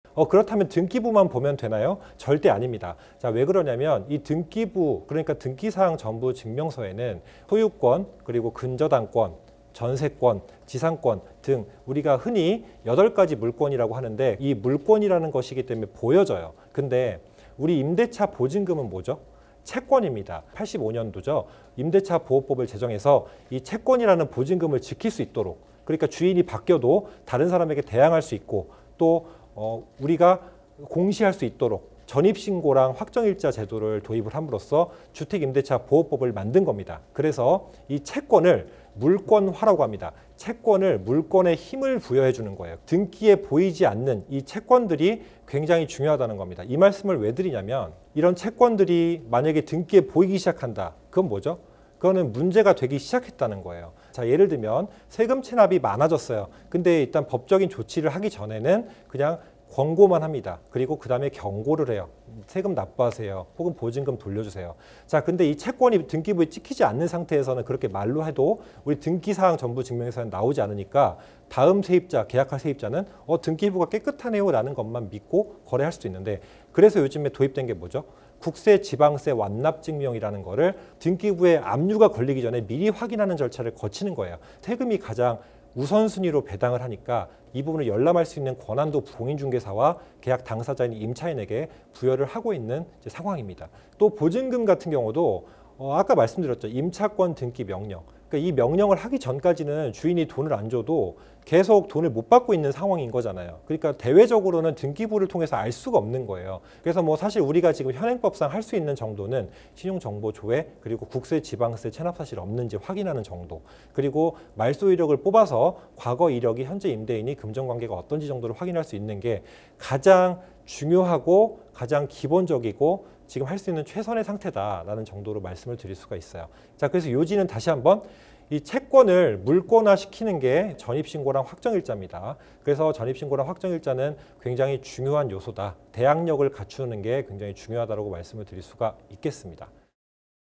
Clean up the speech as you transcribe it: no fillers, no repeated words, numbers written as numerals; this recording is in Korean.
그렇다면 등기부만 보면 되나요? 절대 아닙니다. 자, 왜 그러냐면 이 등기부, 그러니까 등기사항 전부 증명서에는 소유권, 그리고 근저당권, 전세권, 지상권 등 우리가 흔히 8가지 물권이라고 하는데 이 물권이라는 것이기 때문에 보여져요. 근데 우리 임대차 보증금은 뭐죠? 채권입니다. 85년도죠. 임대차 보호법을 제정해서 이 채권이라는 보증금을 지킬 수 있도록, 그러니까 주인이 바뀌어도 다른 사람에게 대항할 수 있고 또 우리가 공시할 수 있도록 전입신고랑 확정일자 제도를 도입을 함으로써 주택임대차보호법을 만든 겁니다. 그래서 이 채권을 물권화라고 합니다. 채권을 물권에 힘을 부여해 주는 거예요. 등기에 보이지 않는 이 채권들이 굉장히 중요하다는 겁니다. 이 말씀을 왜 드리냐면 이런 채권들이 만약에 등기에 보이기 시작한다. 그건 뭐죠? 그거는 문제가 되기 시작했다는 거예요. 자, 예를 들면 세금 체납이 많아졌어요. 근데 일단 법적인 조치를 하기 전에는 그냥 권고만 합니다. 그리고 그 다음에 경고를 해요. 세금 납부하세요. 혹은 보증금 돌려주세요. 자, 근데 이 채권이 등기부에 찍히지 않는 상태에서는 그렇게 말로 해도 우리 등기사항 전부 증명서에는 나오지 않으니까 다음 세입자, 계약할 세입자는 등기부가 깨끗하네요 라는 것만 믿고 거래할 수도 있는데, 그래서 요즘에 도입된 게 뭐죠? 국세, 지방세 완납증명이라는 거를 등기부에 압류가 걸리기 전에 미리 확인하는 절차를 거치는 거예요. 세금이 가장 우선순위로 배당을 하니까 이 부분을 열람할 수 있는 권한도 공인중개사와 계약 당사자인 임차인에게 부여를 하고 있는 상황입니다. 또 보증금 같은 경우도 아까 말씀드렸죠. 임차권 등기 명령. 그러니까 이 명령을 하기 전까지는 주인이 돈을 안 줘도 계속 돈을 못 받고 있는 상황인 거잖아요. 그러니까 대외적으로는 등기부를 통해서 알 수가 없는 거예요. 그래서 뭐 사실 우리가 지금 현행법상 할 수 있는 정도는 신용정보 조회, 그리고 국세, 지방세 체납 사실 없는지 확인하는 정도, 그리고 말소 이력을 뽑아서 과거 이력이 현재 임대인이 금전관계가 어떤지 정도를 확인할 수 있는 게 가장 중요하고 가장 기본적이고 지금 할 수 있는 최선의 상태다라는 정도로 말씀을 드릴 수가 있어요. 자, 그래서 요지는 다시 한번 이 채권을 물권화 시키는 게 전입신고랑 확정일자입니다. 그래서 전입신고랑 확정일자는 굉장히 중요한 요소다. 대항력을 갖추는 게 굉장히 중요하다고 말씀을 드릴 수가 있겠습니다.